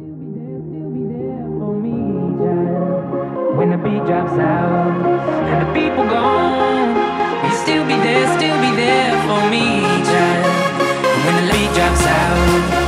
still be there for me, child. When the beat drops out and the people gone, will you still be there for me, child. When the beat drops out